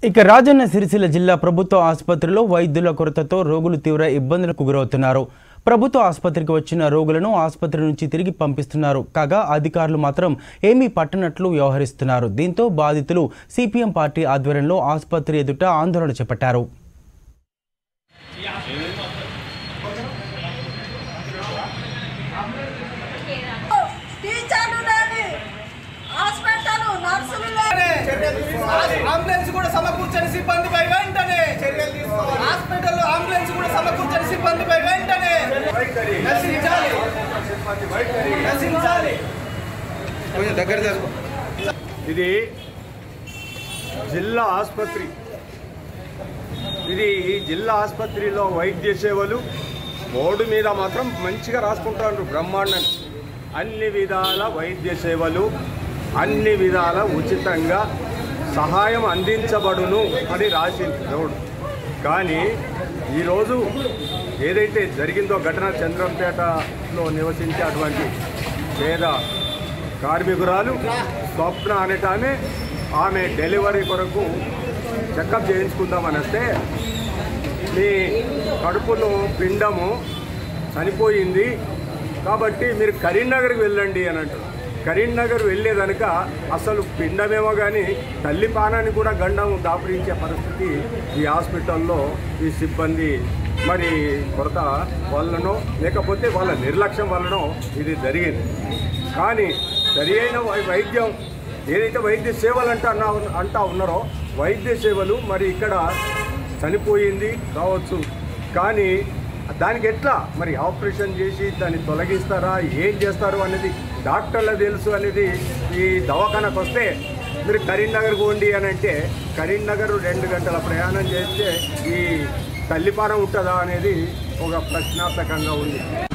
ఇక రాజన్న సిరిసిల్ల జిల్లా ప్రభుత్వ ఆసుపత్రిలో వైద్యుల కొరతతో రోగులు తీవ్ర ఇబ్బందులకు గురవుతున్నారు. ప్రభుత్వ ఆసుపత్రికి వచ్చిన రోగులను ఆసుపత్రి నుంచి తిరిగి పంపిస్తున్నారు. కాగా అధికారులు మాత్రం ఏమీ పట్టనట్లు వ్యవహరిస్తున్నారు. దీంతో బాధితులు సిపిఎం పార్టీ ఆధ్వర్యంలో ఆసుపత్రి ఎదుట ఆందోళన చేపట్టారు. అంబులెన్స్ కూడా సమకూర్చని సిబ్బందిపై వెంటనే చర్యలు తీసుకోవాలి. హాస్పిటల్లో అంబులెన్స్ కూడా సమకూర్చని సిబ్బందిపై వెంటనే నశించాలి. ఇది జిల్లా ఆసుపత్రి. ఈ జిల్లా ఆసుపత్రిలో వైద్య సేవలు బోర్డు మీద మాత్రం మంచిగా రాసుకుంటారు బ్రహ్మాండం. అన్ని విధాల వైద్య సేవలు అన్ని విధాల ఉచితంగా సహాయం అందించబడును అని రాసింది బోర్డు. కానీ ఈరోజు ఏదైతే జరిగిందో ఘటన, చంద్రంపేటలో నివసించే అటువంటి పేద కార్మికురాలు స్వప్న అనేటామె ఆమె డెలివరీ కొరకు చెకప్ చేయించుకుందామని వస్తే మీ కడుపులో పిండము చనిపోయింది కాబట్టి మీరు కరీంనగర్కి వెళ్ళండి అని అంటారు. కరీంనగర్ వెళ్ళేదనక అసలు పిండమేమో కానీ తల్లి పానాన్ని కూడా గండం దాపురించే పరిస్థితి ఈ హాస్పిటల్లో ఈ సిబ్బంది మరి కొరత వల్లనో లేకపోతే వాళ్ళ నిర్లక్ష్యం వల్లనో ఇది జరిగింది. కానీ సరి అయిన వైద్యం ఏదైతే వైద్య సేవలు అంటా ఉన్నారో వైద్య సేవలు మరి ఇక్కడ చనిపోయింది కావచ్చు, కానీ దానికి ఎట్లా మరి ఆపరేషన్ చేసి దాన్ని తొలగిస్తారా, ఏం చేస్తారు అనేది డాక్టర్లకు తెలుసు అనేది. ఈ దవాఖానకు వస్తే మీరు కరీంనగర్ పోండి అని అంటే కరీంనగర్ 2 గంటల ప్రయాణం చేస్తే ఈ తల్లిపానం ఉంటుందా అనేది ఒక ప్రశ్నార్థకంగా ఉంది.